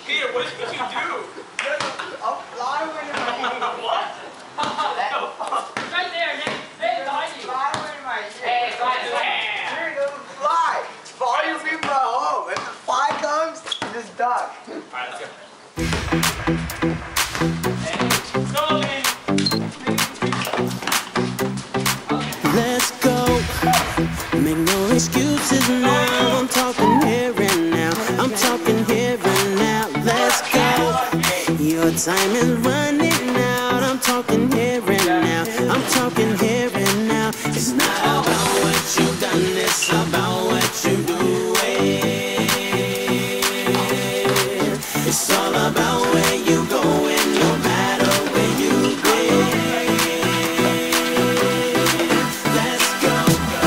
Peter, what did you do? A fly went in my ear. What? Right there, Nick. Hey, behind you. Fly went in my ear. Hey, fly. Dude, it was a fly. Follow your people at home. If the fly comes, just duck. Alright, let's go. Hey, slowly. Let's go. Make no excuses now. I'm talking here and now. I'm talking here and now. Let's go. Your time is running out. I'm talking here and now. I'm talking here and now. It's not about what you've done. It's about what you do. It's all about where you going, no matter where you been. Let's go.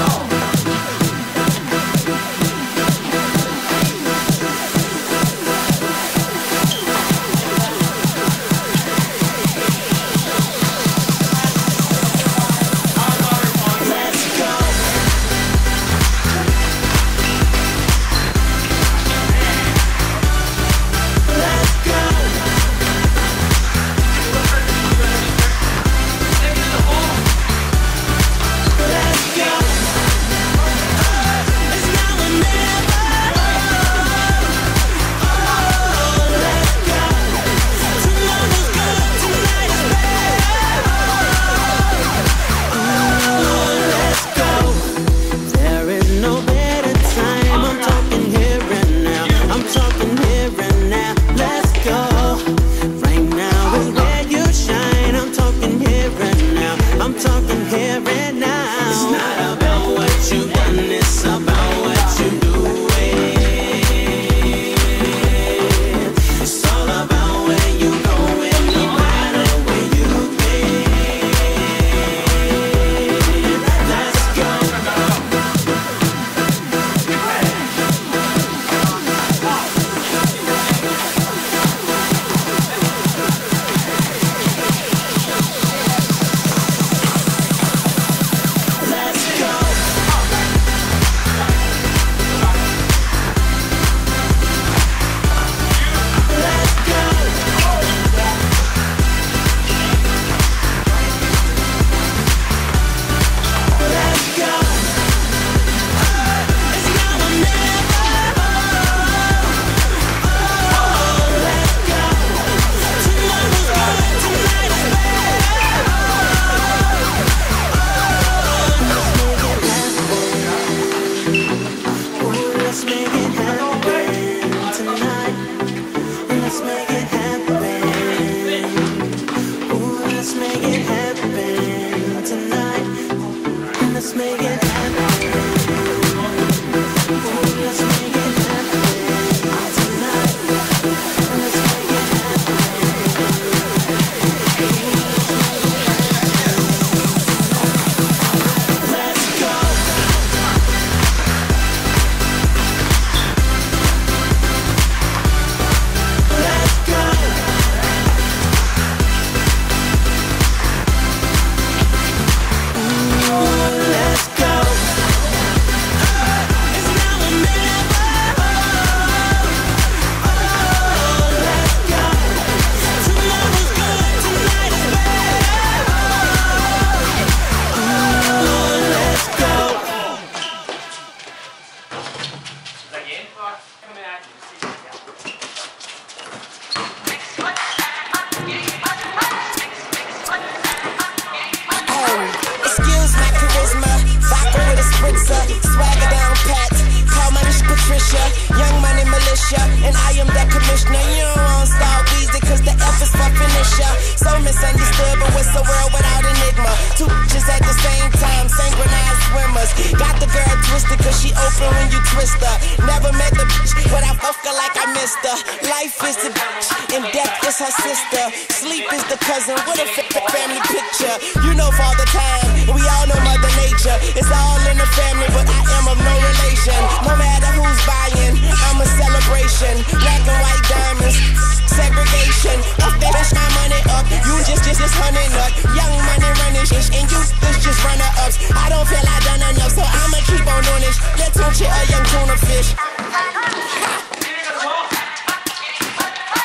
And I am the commissioner. You don't want to start easy, cause the F is for finisher. So misunderstood, but what's the world without enigma? Two bitches at the same time, synchronized swimmers. Got the girl twisted, cause she open when you twist her. Never met the bitch, but I fuck her like I missed her. Life is the bitch, and death is her sister. Sleep is the cousin, what a family picture. You know Father Time, and we all know Mother Nature. It's all in the family, but I am of no relation. No matter who's buying, I'm a celebration. Black and white diamonds, segregation. Up there, bitch, my money up. You just hunting up. Young money running shit, and you just runner ups. I don't feel I done enough, so I'ma keep on doing this. Let's punch it a young tuna fish.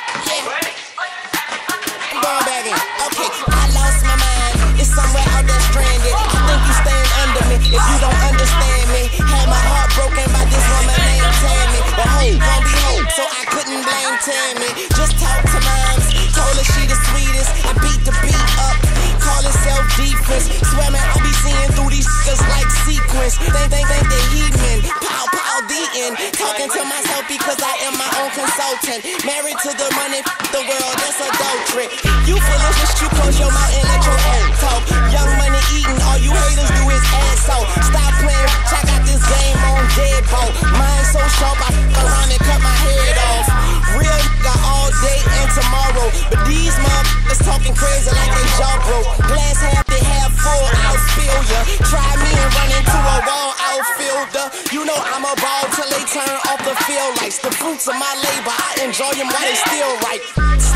if you don't understand me. Had my heart broken by this woman named Tammy. But hope gon' be hope, so I couldn't blame Tammy. Just talk to moms, told her she the sweetest. I beat the beat up, call it self-defense. Swear man, I be seeing through these niggas like sequence. Think they heathen, pow pow the end. Talking to myself because I am my own consultant. Married to the money, the world, that's adultery. You foolishness, you close your mouth and let your own talk. Young money eating, all you haters do is ass off. Stop playing, I got this game on deadbolt. Mine so sharp, I f around and cut my head off. Real nigga all day and tomorrow. But these motherfuckers talking crazy like they jaw broke. Glass half, they half full, I'll spill ya. Try me and run into a wall outfielder. You know I'm a ball till they turn off the field lights. The fruits of my labor, I enjoy them while they still right.